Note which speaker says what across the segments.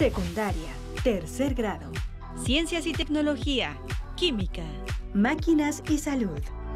Speaker 1: Secundaria, tercer grado.
Speaker 2: Ciencias y tecnología, química,
Speaker 1: Máquinas y salud.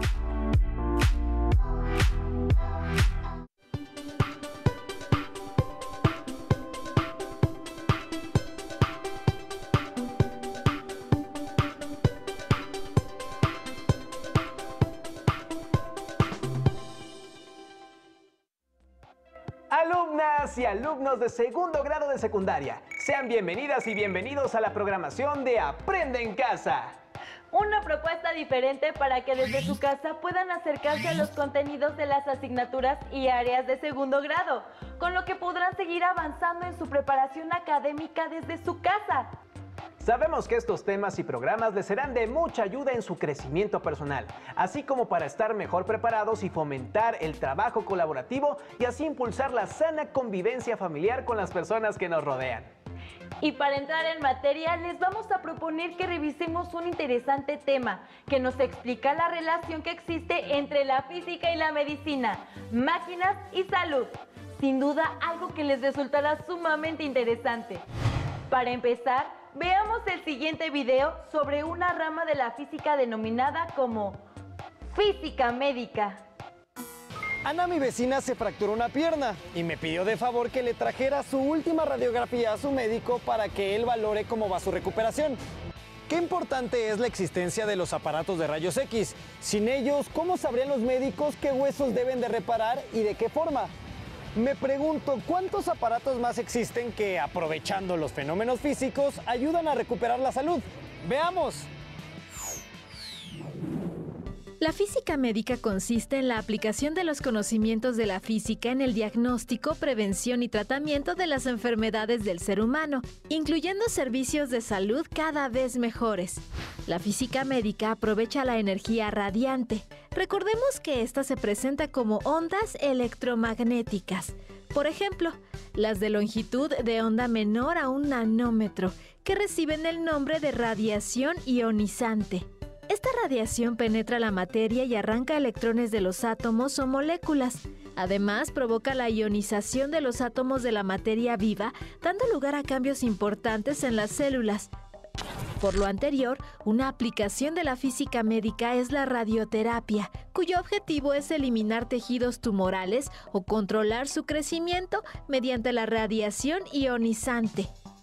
Speaker 3: Alumnas y alumnos de segundo grado de secundaria, sean bienvenidas y bienvenidos a la programación de Aprende en Casa.
Speaker 4: Una propuesta diferente para que desde su casa puedan acercarse a los contenidos de las asignaturas y áreas de segundo grado, con lo que podrán seguir avanzando en su preparación académica desde su casa.
Speaker 3: Sabemos que estos temas y programas les serán de mucha ayuda en su crecimiento personal, así como para estar mejor preparados y fomentar el trabajo colaborativo y así impulsar la sana convivencia familiar con las personas que nos rodean.
Speaker 4: Y para entrar en materia, les vamos a proponer que revisemos un interesante tema que nos explica la relación que existe entre la física y la medicina, máquinas y salud. Sin duda, algo que les resultará sumamente interesante. Para empezar, veamos el siguiente video sobre una rama de la física denominada como física médica.
Speaker 5: Ana, mi vecina, se fracturó una pierna y me pidió de favor que le trajera su última radiografía a su médico para que él valore cómo va su recuperación. Qué importante es la existencia de los aparatos de rayos X. Sin ellos, ¿cómo sabrían los médicos qué huesos deben de reparar y de qué forma? Me pregunto, ¿cuántos aparatos más existen que, aprovechando los fenómenos físicos, ayudan a recuperar la salud? ¡Veamos!
Speaker 6: La física médica consiste en la aplicación de los conocimientos de la física en el diagnóstico, prevención y tratamiento de las enfermedades del ser humano, incluyendo servicios de salud cada vez mejores. La física médica aprovecha la energía radiante. Recordemos que esta se presenta como ondas electromagnéticas. Por ejemplo, las de longitud de onda menor a 1 nanómetro, que reciben el nombre de radiación ionizante. Esta radiación penetra la materia y arranca electrones de los átomos o moléculas. Además, provoca la ionización de los átomos de la materia viva, dando lugar a cambios importantes en las células. Por lo anterior, una aplicación de la física médica es la radioterapia, cuyo objetivo es eliminar tejidos tumorales o controlar su crecimiento mediante la radiación ionizante.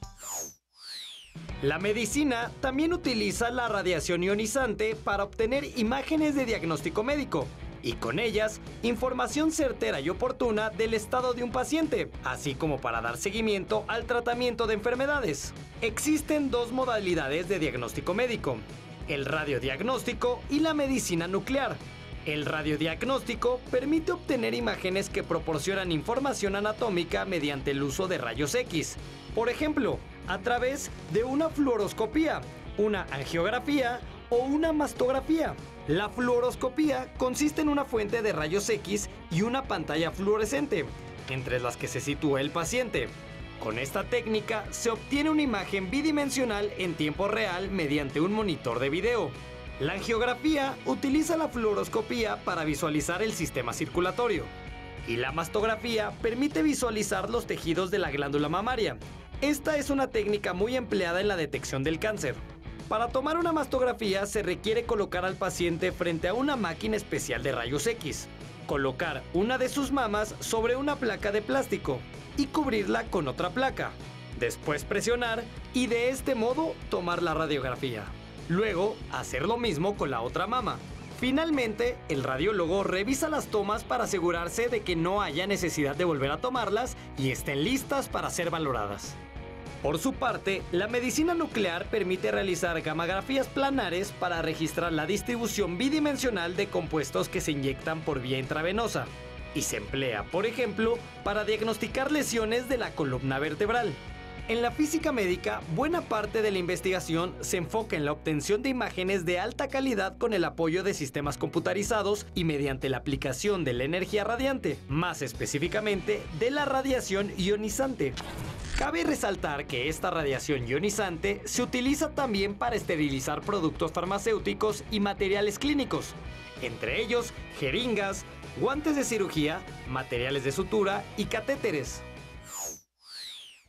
Speaker 5: La medicina también utiliza la radiación ionizante para obtener imágenes de diagnóstico médico y con ellas información certera y oportuna del estado de un paciente, así como para dar seguimiento al tratamiento de enfermedades. Existen dos modalidades de diagnóstico médico: el radiodiagnóstico y la medicina nuclear. El radiodiagnóstico permite obtener imágenes que proporcionan información anatómica mediante el uso de rayos X. Por ejemplo, a través de una fluoroscopía, una angiografía o una mastografía. La fluoroscopía consiste en una fuente de rayos X y una pantalla fluorescente, entre las que se sitúa el paciente. Con esta técnica se obtiene una imagen bidimensional en tiempo real mediante un monitor de video. La angiografía utiliza la fluoroscopía para visualizar el sistema circulatorio. Y la mastografía permite visualizar los tejidos de la glándula mamaria. Esta es una técnica muy empleada en la detección del cáncer. Para tomar una mastografía se requiere colocar al paciente frente a una máquina especial de rayos X, colocar una de sus mamas sobre una placa de plástico y cubrirla con otra placa. Después presionar y de este modo tomar la radiografía. Luego, hacer lo mismo con la otra mama. Finalmente, el radiólogo revisa las tomas para asegurarse de que no haya necesidad de volver a tomarlas y estén listas para ser valoradas. Por su parte, la medicina nuclear permite realizar gammagrafías planares para registrar la distribución bidimensional de compuestos que se inyectan por vía intravenosa y se emplea, por ejemplo, para diagnosticar lesiones de la columna vertebral. En la física médica, buena parte de la investigación se enfoca en la obtención de imágenes de alta calidad con el apoyo de sistemas computarizados y mediante la aplicación de la energía radiante, más específicamente de la radiación ionizante. Cabe resaltar que esta radiación ionizante se utiliza también para esterilizar productos farmacéuticos y materiales clínicos, entre ellos jeringas, guantes de cirugía, materiales de sutura y catéteres.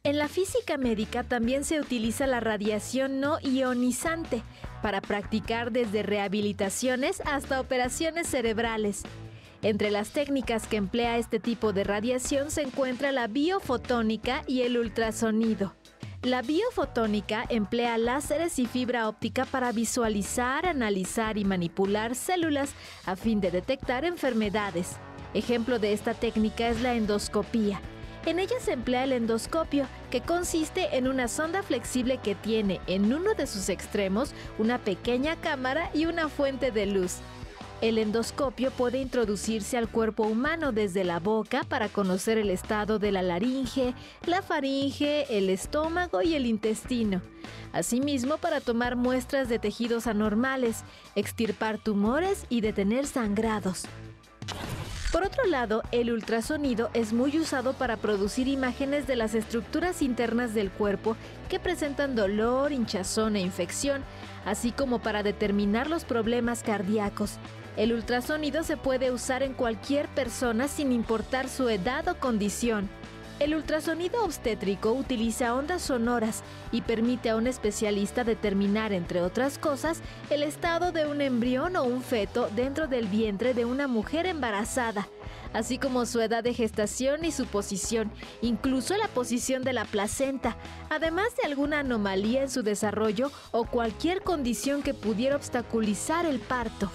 Speaker 6: En la física médica también se utiliza la radiación no ionizante para practicar desde rehabilitaciones hasta operaciones cerebrales. Entre las técnicas que emplea este tipo de radiación se encuentra la biofotónica y el ultrasonido. La biofotónica emplea láseres y fibra óptica para visualizar, analizar y manipular células a fin de detectar enfermedades. Ejemplo de esta técnica es la endoscopía. En ella se emplea el endoscopio, que consiste en una sonda flexible que tiene en uno de sus extremos una pequeña cámara y una fuente de luz. El endoscopio puede introducirse al cuerpo humano desde la boca para conocer el estado de la laringe, la faringe, el estómago y el intestino. Asimismo, para tomar muestras de tejidos anormales, extirpar tumores y detener sangrados. Por otro lado, el ultrasonido es muy usado para producir imágenes de las estructuras internas del cuerpo que presentan dolor, hinchazón e infección, así como para determinar los problemas cardíacos. El ultrasonido se puede usar en cualquier persona sin importar su edad o condición. El ultrasonido obstétrico utiliza ondas sonoras y permite a un especialista determinar, entre otras cosas, el estado de un embrión o un feto dentro del vientre de una mujer embarazada, así como su edad de gestación y su posición, incluso la posición de la placenta, además de alguna anomalía en su desarrollo o cualquier condición que pudiera obstaculizar el parto.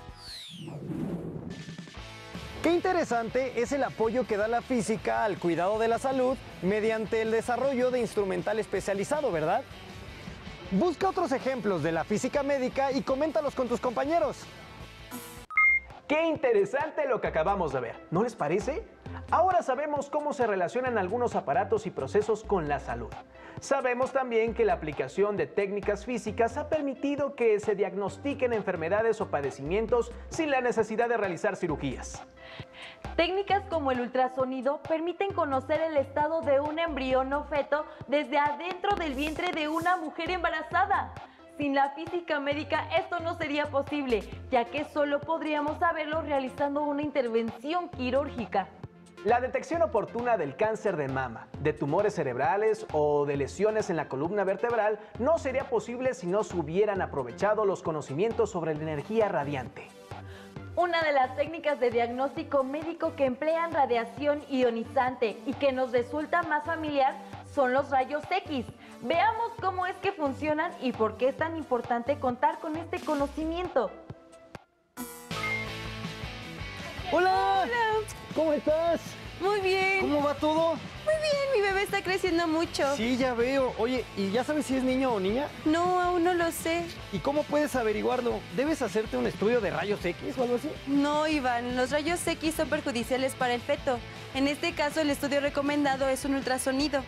Speaker 5: Qué interesante es el apoyo que da la física al cuidado de la salud mediante el desarrollo de instrumental especializado, ¿verdad? Busca otros ejemplos de la física médica y coméntalos con tus compañeros.
Speaker 3: ¡Qué interesante lo que acabamos de ver! ¿No les parece? Ahora sabemos cómo se relacionan algunos aparatos y procesos con la salud. Sabemos también que la aplicación de técnicas físicas ha permitido que se diagnostiquen enfermedades o padecimientos sin la necesidad de realizar cirugías.
Speaker 4: Técnicas como el ultrasonido permiten conocer el estado de un embrión o feto desde adentro del vientre de una mujer embarazada. Sin la física médica esto no sería posible, ya que solo podríamos saberlo realizando una intervención quirúrgica.
Speaker 3: La detección oportuna del cáncer de mama, de tumores cerebrales o de lesiones en la columna vertebral no sería posible si no se hubieran aprovechado los conocimientos sobre la energía radiante.
Speaker 4: Una de las técnicas de diagnóstico médico que emplean radiación ionizante y que nos resulta más familiar son los rayos X. Veamos cómo es que funcionan y por qué es tan importante contar con este conocimiento.
Speaker 5: ¡Hola! ¿Cómo estás?
Speaker 7: Muy bien.
Speaker 5: ¿Cómo va todo?
Speaker 7: Muy bien, mi bebé está creciendo mucho.
Speaker 5: Sí, ya veo. Oye, ¿y ya sabes si es niño o niña?
Speaker 7: No, aún no lo sé.
Speaker 5: ¿Y cómo puedes averiguarlo? ¿Debes hacerte un estudio de rayos X o algo así?
Speaker 7: No, Iván, los rayos X son perjudiciales para el feto. En este caso, el estudio recomendado es un ultrasonido.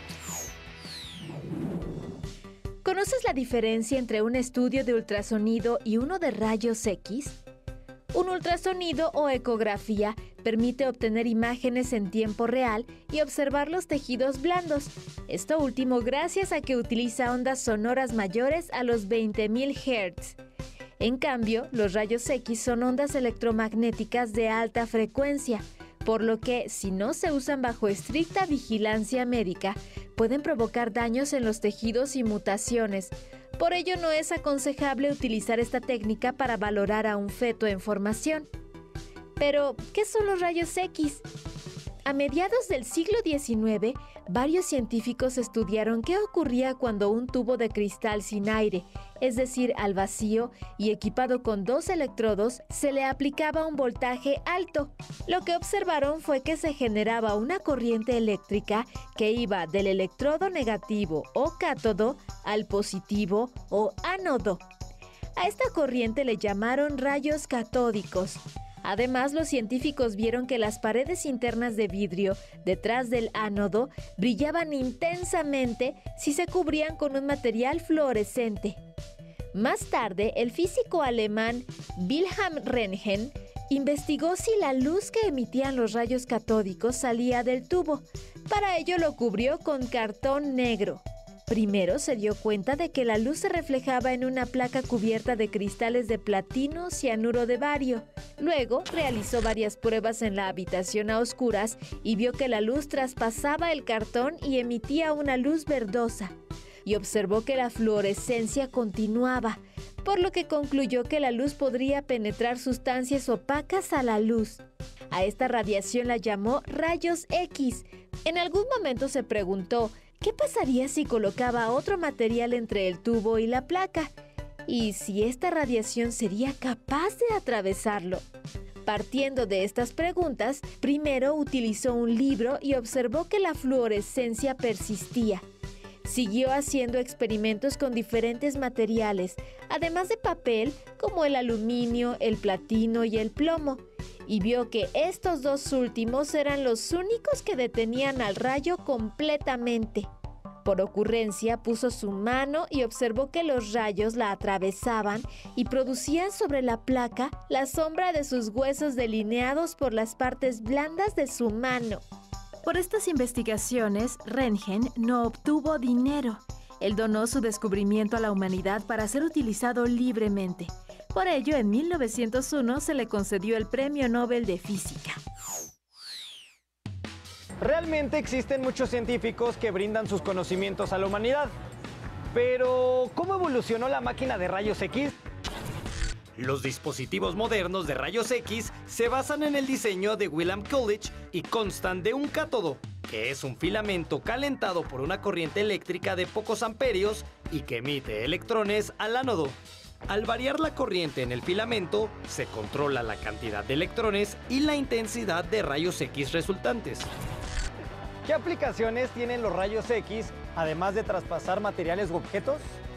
Speaker 6: ¿Conoces la diferencia entre un estudio de ultrasonido y uno de rayos X? Un ultrasonido o ecografía permite obtener imágenes en tiempo real y observar los tejidos blandos. Esto último gracias a que utiliza ondas sonoras mayores a los 20.000 Hz. En cambio, los rayos X son ondas electromagnéticas de alta frecuencia, por lo que, si no se usan bajo estricta vigilancia médica, pueden provocar daños en los tejidos y mutaciones. Por ello, no es aconsejable utilizar esta técnica para valorar a un feto en formación. Pero, ¿qué son los rayos X? A mediados del siglo XIX, varios científicos estudiaron qué ocurría cuando un tubo de cristal sin aire, es decir, al vacío y equipado con 2 electrodos, se le aplicaba un voltaje alto. Lo que observaron fue que se generaba una corriente eléctrica que iba del electrodo negativo o cátodo al positivo o ánodo. A esta corriente le llamaron rayos catódicos. Además, los científicos vieron que las paredes internas de vidrio detrás del ánodo brillaban intensamente si se cubrían con un material fluorescente. Más tarde, el físico alemán Wilhelm Röntgen investigó si la luz que emitían los rayos catódicos salía del tubo. Para ello lo cubrió con cartón negro. Primero se dio cuenta de que la luz se reflejaba en una placa cubierta de cristales de platino cianuro de bario. Luego realizó varias pruebas en la habitación a oscuras y vio que la luz traspasaba el cartón y emitía una luz verdosa. Y observó que la fluorescencia continuaba, por lo que concluyó que la luz podría penetrar sustancias opacas a la luz. A esta radiación la llamó rayos X. En algún momento se preguntó, ¿qué pasaría si colocaba otro material entre el tubo y la placa? ¿Y si esta radiación sería capaz de atravesarlo? Partiendo de estas preguntas, primero utilizó un libro y observó que la fluorescencia persistía. Siguió haciendo experimentos con diferentes materiales, además de papel, como el aluminio, el platino y el plomo, y vio que estos dos últimos eran los únicos que detenían al rayo completamente. Por ocurrencia, puso su mano y observó que los rayos la atravesaban y producían sobre la placa la sombra de sus huesos delineados por las partes blandas de su mano.
Speaker 1: Por estas investigaciones, Röntgen no obtuvo dinero. Él donó su descubrimiento a la humanidad para ser utilizado libremente. Por ello, en 1901 se le concedió el Premio Nobel de Física.
Speaker 5: Realmente existen muchos científicos que brindan sus conocimientos a la humanidad. Pero, ¿cómo evolucionó la máquina de rayos X? Los dispositivos modernos de rayos X se basan en el diseño de William Coolidge y constan de un cátodo, que es un filamento calentado por una corriente eléctrica de pocos amperios y que emite electrones al ánodo. Al variar la corriente en el filamento, se controla la cantidad de electrones y la intensidad de rayos X resultantes. ¿Qué aplicaciones tienen los rayos X, además de traspasar materiales u objetos?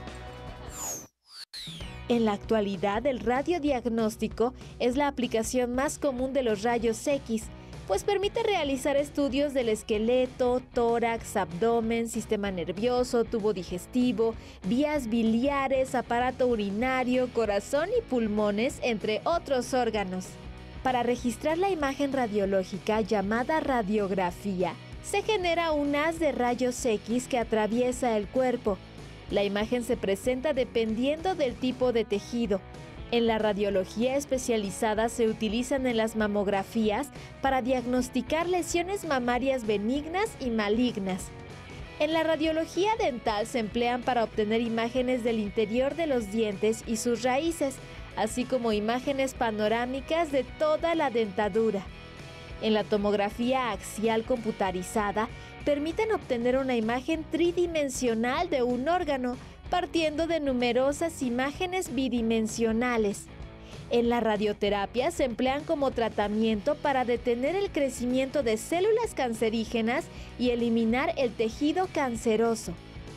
Speaker 6: En la actualidad, el radiodiagnóstico es la aplicación más común de los rayos X, pues permite realizar estudios del esqueleto, tórax, abdomen, sistema nervioso, tubo digestivo, vías biliares, aparato urinario, corazón y pulmones, entre otros órganos. Para registrar la imagen radiológica llamada radiografía, se genera un haz de rayos X que atraviesa el cuerpo. La imagen se presenta dependiendo del tipo de tejido. En la radiología especializada se utilizan en las mamografías para diagnosticar lesiones mamarias benignas y malignas. En la radiología dental se emplean para obtener imágenes del interior de los dientes y sus raíces, así como imágenes panorámicas de toda la dentadura. En la tomografía axial computarizada, permiten obtener una imagen tridimensional de un órgano, partiendo de numerosas imágenes bidimensionales. En la radioterapia se emplean como tratamiento para detener el crecimiento de células cancerígenas y eliminar el tejido canceroso.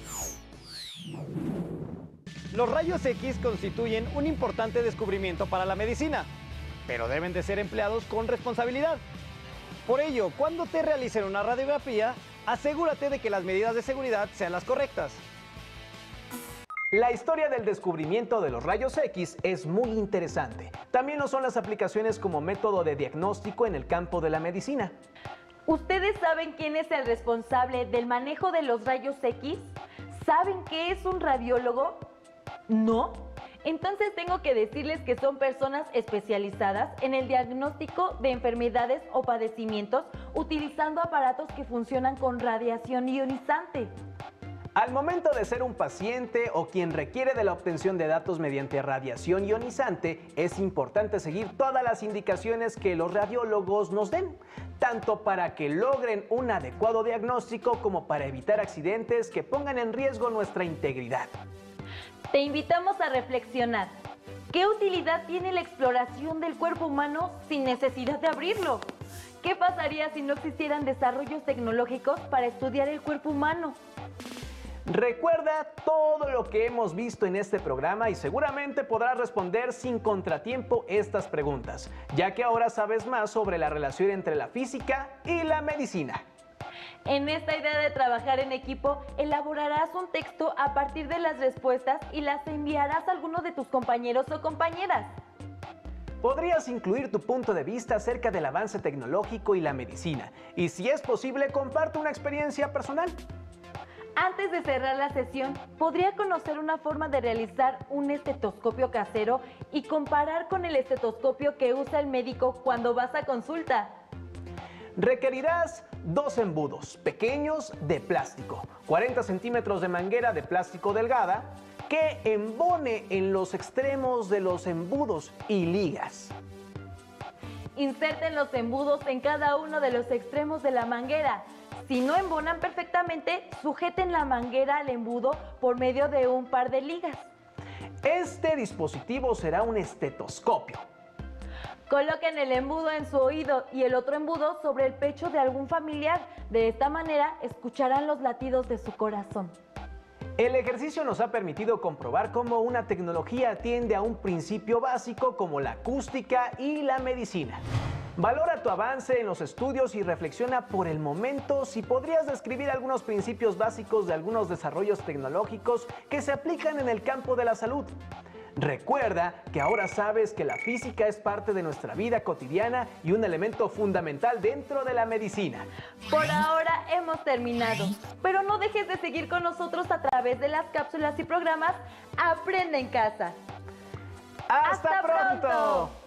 Speaker 5: Los rayos X constituyen un importante descubrimiento para la medicina, pero deben de ser empleados con responsabilidad. Por ello, cuando te realicen una radiografía, asegúrate de que las medidas de seguridad sean las correctas.
Speaker 3: La historia del descubrimiento de los rayos X es muy interesante. También lo son las aplicaciones como método de diagnóstico en el campo de la medicina.
Speaker 4: ¿Ustedes saben quién es el responsable del manejo de los rayos X? ¿Saben qué es un radiólogo? ¿No? Entonces tengo que decirles que son personas especializadas en el diagnóstico de enfermedades o padecimientos utilizando aparatos que funcionan con radiación ionizante.
Speaker 3: Al momento de ser un paciente o quien requiere de la obtención de datos mediante radiación ionizante, es importante seguir todas las indicaciones que los radiólogos nos den, tanto para que logren un adecuado diagnóstico como para evitar accidentes que pongan en riesgo nuestra integridad.
Speaker 4: Te invitamos a reflexionar. ¿Qué utilidad tiene la exploración del cuerpo humano sin necesidad de abrirlo? ¿Qué pasaría si no existieran desarrollos tecnológicos para estudiar el cuerpo humano?
Speaker 3: Recuerda todo lo que hemos visto en este programa y seguramente podrás responder sin contratiempo estas preguntas, ya que ahora sabes más sobre la relación entre la física y la medicina.
Speaker 4: En esta idea de trabajar en equipo, elaborarás un texto a partir de las respuestas y las enviarás a alguno de tus compañeros o compañeras.
Speaker 3: Podrías incluir tu punto de vista acerca del avance tecnológico y la medicina, y si es posible, comparte una experiencia personal.
Speaker 4: Antes de cerrar la sesión, ¿podría conocer una forma de realizar un estetoscopio casero y comparar con el estetoscopio que usa el médico cuando vas a consulta?
Speaker 3: Requerirás 2 embudos pequeños de plástico, 40 centímetros de manguera de plástico delgada, que embone en los extremos de los embudos y ligas.
Speaker 4: Inserten los embudos en cada uno de los extremos de la manguera. Si no embonan perfectamente, sujeten la manguera al embudo por medio de un par de ligas.
Speaker 3: Este dispositivo será un estetoscopio.
Speaker 4: Coloquen el embudo en su oído y el otro embudo sobre el pecho de algún familiar. De esta manera, escucharán los latidos de su corazón.
Speaker 3: El ejercicio nos ha permitido comprobar cómo una tecnología atiende a un principio básico como la acústica y la medicina. Valora tu avance en los estudios y reflexiona por el momento si podrías describir algunos principios básicos de algunos desarrollos tecnológicos que se aplican en el campo de la salud. Recuerda que ahora sabes que la física es parte de nuestra vida cotidiana y un elemento fundamental dentro de la medicina.
Speaker 4: Por ahora hemos terminado, pero no dejes de seguir con nosotros a través de las cápsulas y programas Aprende en Casa.
Speaker 3: ¡Hasta pronto!